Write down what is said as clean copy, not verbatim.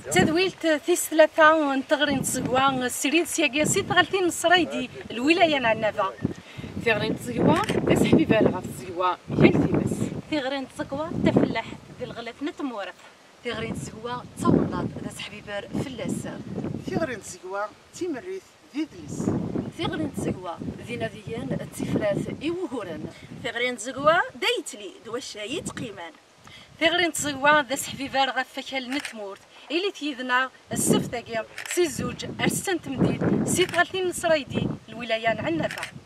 تذويلت ثيس ثلاثة نتغرين تسقوا السريد سياقيا سيت غالتين نصرايدي الولاية نعنفا تغرين تسقوا داس حبيبة لغا تسقوا يلتي بس تغرين تسقوا تفلاح ذي الغلاف نتمورث تغرين تسقوا تصوضات داس حبيبة فلاس تغرين تسقوا تيمريث ذي دلس تغرين تسقوا ذي ناديان التفلاث إيوهورن تغرين تسقوا دايتلي دوشاي تقيمان تغرين تسقوا داس حبيبة غفكال نتمورت إلي تيذنا السفتاقيا سي الزوج أرسنت مديد سيت غالتين نصرايدي الولاية نعنفا